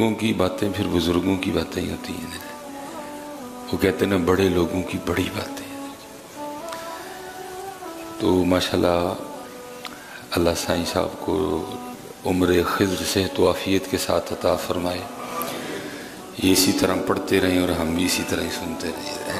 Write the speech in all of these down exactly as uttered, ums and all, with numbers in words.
بزرگوں کی باتیں پھر بزرگوں کی باتیں ہی ہوتی ہیں. وہ کہتے ہیں نا بڑے لوگوں کی بڑی باتیں. تو ماشاءاللہ اللہ سائیں صاحب کو عمر خضر صحت و عافیت کے ساتھ عطا فرمائے. یہ اسی طرح پڑھتے رہیں اور ہم بھی اسی طرح ہی سنتے رہیں.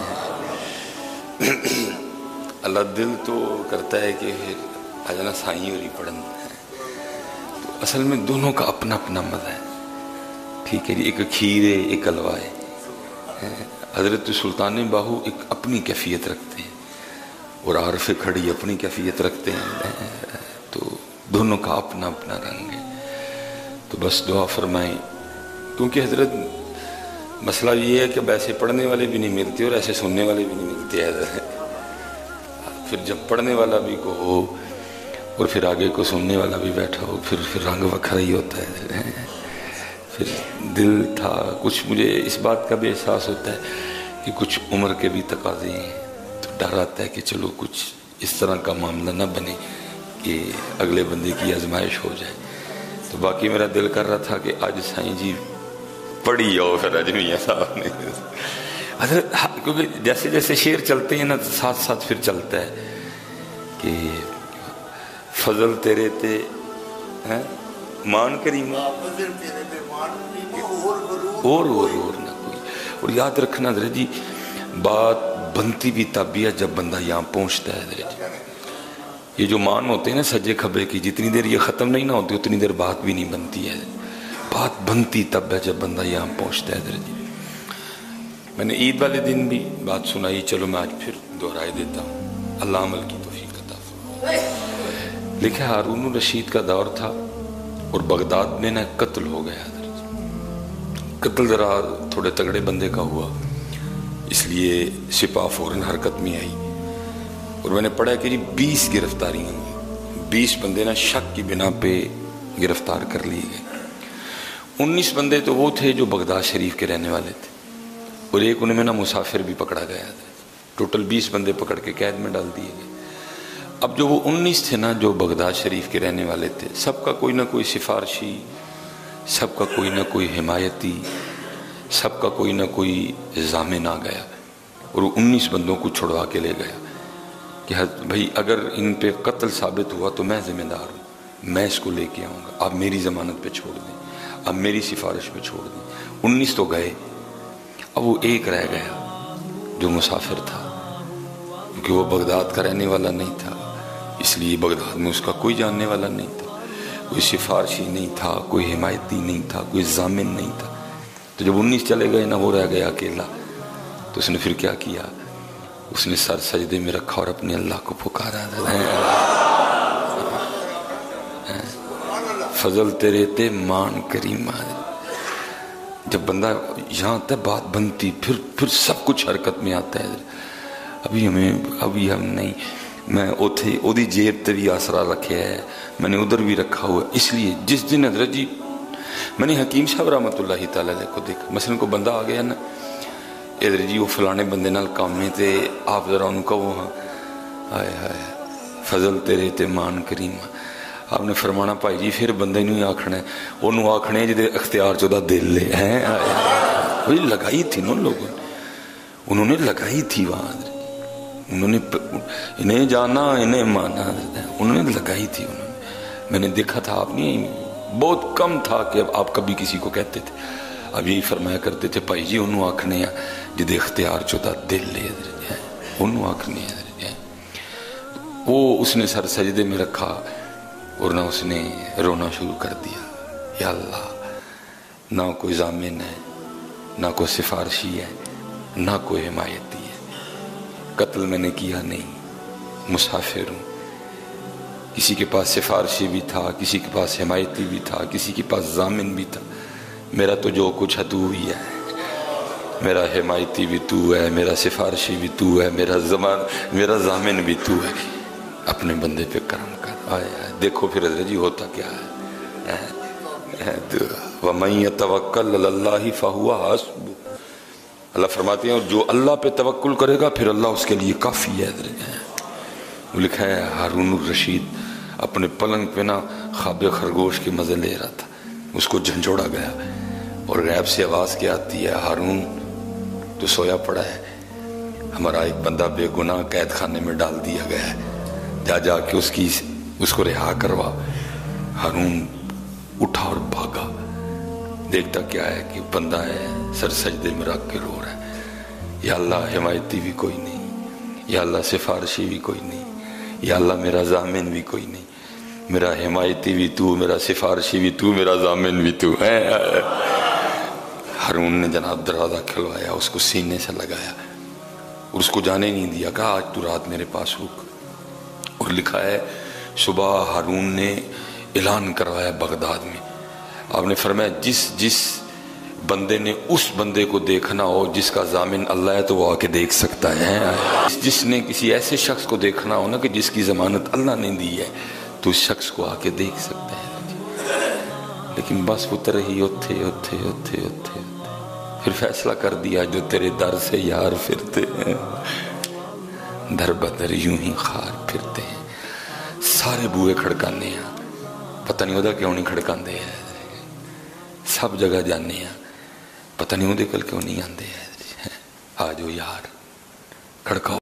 اللہ دل تو کرتا ہے کہ آجانا سائیں اور ہی پڑھن. تو اصل میں دونوں کا اپنا اپنا مزہ ہے. ٹھیک ہے جی, ایک کھیر ہے ایک حلوہ ہے. حضرت سلطان باہو ایک اپنی کیفیت رکھتے ہیں اور عارف کھڑی اپنی کیفیت رکھتے ہیں. تو دونوں کا اپنا اپنا رنگ ہے. تو بس دعا فرمائیں, کیونکہ حضرت مسئلہ یہ ہے کہ ایسے پڑھنے والے بھی نہیں ملتے اور ایسے سننے والے بھی نہیں ملتے حضرت. پھر جب پڑھنے والا بھی کو ہو اور پھر آگے کو سننے والا بھی بیٹھا ہو پھر پھر رنگ وکھرا ہی ہوتا ہے. پھر دل تھا کچھ, مجھے اس بات کا بھی احساس ہوتا ہے کہ کچھ عمر کے بھی تقاضے ہیں. تو ڈر آتا ہے کہ چلو کچھ اس طرح کا معاملہ نہ بنے کہ اگلے بندے کی آزمائش ہو جائے. تو باقی میرا دل کر رہا تھا کہ آج سائیں جی پڑھی جاؤ پھر آج میاں صاحب نے. حضرت کیونکہ جیسے جیسے شعر چلتے ہیں نا ساتھ ساتھ پھر چلتا ہے کہ فضل تیرے تے مان کریم اور اور اور نہ کوئی. اور یاد رکھنا حضرت جی بات بنتی بھی تب بھی ہے جب بندہ یہاں پہنچتا ہے. حضرت جی یہ جو مان ہوتے ہیں نا سجے کھبے کی, جتنی دیر یہ ختم نہیں نہ ہوتی اتنی دیر بات بھی نہیں بنتی ہے. بات بنتی تب ہے جب بندہ یہاں پہنچتا ہے. حضرت جی میں نے عید والے دن بھی بات سنائی, چلو میں آج پھر دہرائے دیتا ہوں. اللہ عمل کی توفیق عطا فرمائے. لکھا ہارون الرشید کا دور تھا اور بغداد میں نا قتل ہو گیا. قتل ذرا تھوڑے تگڑے بندے کا ہوا, اس لیے سپاہ فوراً حرکت میں آئی. اور میں نے پڑھا کہ جی بیس گرفتاریاں ہوئی, بیس بندے نا شک کی بنا پہ گرفتار کر لیے گئے. انیس بندے تو وہ تھے جو بغداد شریف کے رہنے والے تھے اور ایک ان میں نا مسافر بھی پکڑا گیا تھا. ٹوٹل بیس بندے پکڑ کے قید میں ڈال دیے گئے. اب جو وہ انیس تھے نا جو بغداد شریف کے رہنے والے تھے, سب کا کوئی نہ کوئی سفارشی, سب کا کوئی نہ کوئی حمایتی, سب کا کوئی نہ کوئی ضامن آ گیا اور وہ انیس بندوں کو چھڑوا کے لے گیا کہ بھائی اگر ان پہ قتل ثابت ہوا تو میں ذمہ دار ہوں, میں اس کو لے کے آؤں گا, آپ میری ضمانت پہ چھوڑ دیں, اب میری سفارش پہ چھوڑ دیں. انیس تو گئے, اب وہ ایک رہ گیا جو مسافر تھا, کیونکہ وہ بغداد کا رہنے والا نہیں تھا, اس لیے بغداد میں اس کا کوئی جاننے والا نہیں تھا, کوئی سفارشی نہیں تھا, کوئی حمایتی نہیں تھا, کوئی ضامن نہیں تھا. تو جب انیس چلے گئے نا وہ رہ گیا اکیلا. تو اس نے پھر کیا کیا, اس نے سر سجدے میں رکھا اور اپنے اللہ کو پکارا, فضل تیرے تے مان کریم. جب بندہ یہاں تک بات بنتی پھر پھر سب کچھ حرکت میں آتا ہے. ابھی ہمیں ابھی ہم نہیں, میں اوتھے اودی جیب تے بھی آسرا رکھے ہے, میں نے ادھر بھی رکھا ہوا. اس لیے جس دن حضرت جی میں نے حکیم صاحب رحمۃ اللہ تعالی علیہ کو دیکھا, مثلا کو بندہ آ گیا نا حضرت جی وہ فلانے بندے نال کام میں تے آپ ذرا ان کو وہ ہائے ہائے فضل تیرے تے مان کریم. آپ نے فرمانا بھائی جی پھر بندے نوں ہی آکھنا ہے, انہوں آکھنے ہے جدے اختیار چودہ دل لے ہیں. وہی لگائی تھی نا لوگوں نے, انہوں نے لگائی تھی وہاں, انہوں نے انہیں جانا انہیں مانا, انہوں نے لگائی تھی. انہوں نے میں نے دیکھا تھا, آپ نہیں بہت کم تھا کہ اب آپ کبھی کسی کو کہتے تھے. اب یہی فرمایا کرتے تھے بھائی جی انہوں آکھنے ہیں جدے اختیار چودہ دل لے, انہوں آکھنے ہیں. وہ اس نے سر سجدے میں رکھا اور نہ اس نے رونا شروع کر دیا, یا اللہ نہ کوئی ضامن ہے, نہ کوئی سفارشی ہے, نہ کوئی حمایتی ہے. قتل میں نے کیا نہیں, مسافر ہوں. کسی کے پاس سفارشی بھی تھا, کسی کے پاس حمایتی بھی تھا, کسی کے پاس ضامن بھی تھا. میرا تو جو کچھ ہے تو ہی ہے, میرا حمایتی بھی تو ہے, میرا سفارشی بھی تو ہے, میرا زمان میرا ضامن بھی تو ہے. اپنے بندے پہ کرم کر. آئے آئے دیکھو پھر حضرت جی ہوتا کیا ہے, وَمَن يَتَوَكَّلْ عَلَى اللَّهِ فَهُوَ حَسْبُهُ. اللہ فرماتے ہیں اور جو اللہ پہ توکل کرے گا پھر اللہ اس کے لیے کافی ہے. وہ لکھا ہے ہارون الرشید اپنے پلنگ پہ نا خواب خرگوش کے مزے لے رہا تھا, اس کو جھنجھوڑا گیا اور غیب سے آواز کیا آتی ہے، ہارون تو سویا پڑا ہے، ہمارا ایک بندہ بے گناہ قید خانے میں ڈال دیا گیا ہے، جا جا کے اس کی اس کو رہا کروا۔ ہارون اٹھا اور بھاگا، دیکھتا کیا ہے کہ بندہ ہے سر سجدے میں رکھ کے رو رہا ہے، یا اللہ حمایتی بھی کوئی نہیں، یا اللہ سفارشی بھی کوئی نہیں، یا اللہ میرا ضامن بھی کوئی نہیں، میرا حمایتی بھی تو، میرا سفارشی بھی تو، میرا ضامن بھی تو ہے۔ ہارون نے جناب دروازہ کھلوایا، اس کو سینے سے لگایا اور اس کو جانے نہیں دیا، کہا آج تو رات میرے پاس رک۔ اور لکھا ہے صبح ہارون نے اعلان کروایا بغداد میں، آپ نے فرمایا جس جس بندے نے اس بندے کو دیکھنا ہو جس کا ضامن اللہ ہے تو وہ آ کے دیکھ سکتا ہے، جس نے کسی ایسے شخص کو دیکھنا ہو نا کہ جس کی ضمانت اللہ نے دی ہے تو اس شخص کو آ کے دیکھ سکتا ہے۔ لیکن بس پتر ہی اتھے اتھے اتھے اتھے پھر فیصلہ کر دیا، جو تیرے در سے یار پھرتے ہیں در بدر یوں ہی خار پھرتے ہیں۔ سارے بوئے کھڑکانے ہیں، پتہ نہیں ہوتا کیوں نہیں کھڑکاندے ہیں، سب جگہ جانے ہیں، پتہ نہیں ہوتے کل کیوں نہیں آندے ہیں۔ آجو یار کھڑکاؤ۔